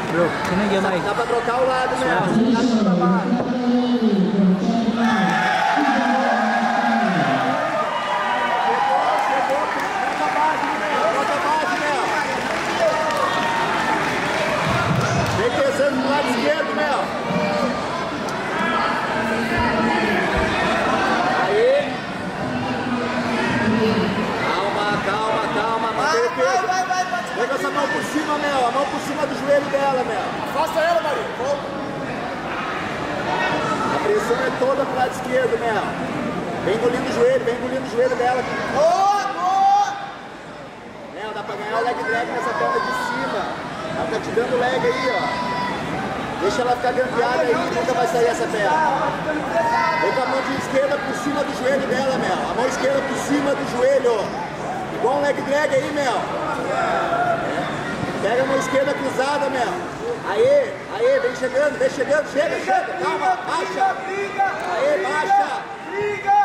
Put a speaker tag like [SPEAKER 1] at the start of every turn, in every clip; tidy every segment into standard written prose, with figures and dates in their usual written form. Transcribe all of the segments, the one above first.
[SPEAKER 1] Bro, can I get like...
[SPEAKER 2] Dá pra trocar o lado, né? Dá pra baixo. Vem pensando pro lado esquerdo, Mel. Aí. Calma. Vai. Pega essa mão por cima, Mel. A mão por cima do joelho dela, Mel.
[SPEAKER 3] Afasta ela, Maria.
[SPEAKER 2] A pressão é toda pro lado esquerdo, Mel. Vem engolindo o joelho dela.
[SPEAKER 3] Boa!
[SPEAKER 2] Mel, dá pra ganhar o leg drag nessa perna de cima. Ela tá te dando leg aí, ó. Deixa ela ficar grampeada aí, nunca vai sair essa perna. Vem com a mão de esquerda por cima do joelho dela, Mel. A mão esquerda por cima do joelho. Igual um leg drag aí, Mel. Pega a mão esquerda cruzada, Mel. Aí, vem chegando, chega. Calma, baixa. Aí, baixa.
[SPEAKER 3] Briga.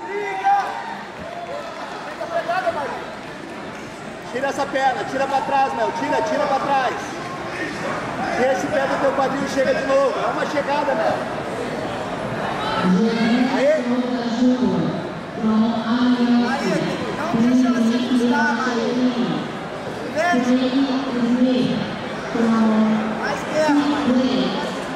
[SPEAKER 3] Fica pegada, Maria.
[SPEAKER 2] Tira essa perna, tira pra trás, Mel. Tira pra trás. Tira esse pé do teu quadril e chega de novo. É uma chegada, Mel. Aí.
[SPEAKER 3] Maria, não deixa ela se buscar, Maria. Mais guerra, Maria.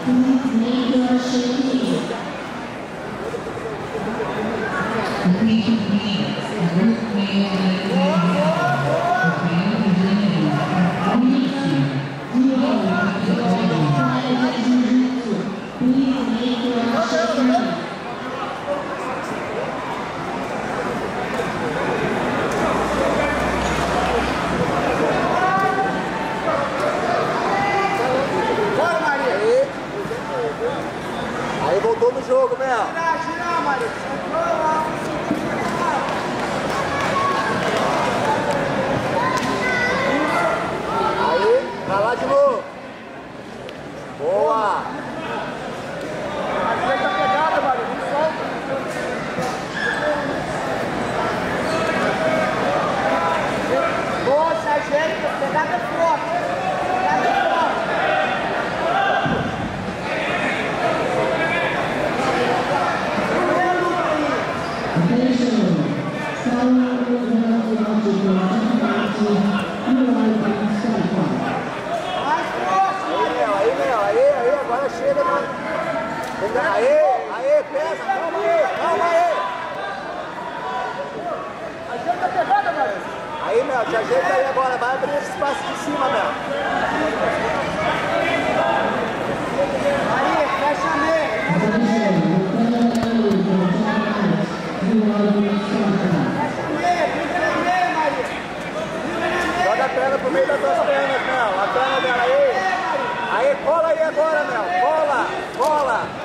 [SPEAKER 2] Aí voltou no jogo, Mel.
[SPEAKER 3] Gira, Maria.
[SPEAKER 2] Aí, pra lá de novo. Boa.
[SPEAKER 3] Ajeita a pegada, Maria. Não solta. Boa, se ajeita. Pegada forte.
[SPEAKER 2] Aí, agora chega, mano. Aí, pesa, calma aí.
[SPEAKER 3] Ajeita a pegada, Maria.
[SPEAKER 2] Aí, Mel, te ajeita aí agora, vai abrir esse espaço de cima, Mel.
[SPEAKER 3] Maria, fecha meio.
[SPEAKER 2] Joga a perna pro meio das duas pernas, Mel. A perna dela aí. Aí, cola aí agora, Mel. Cola.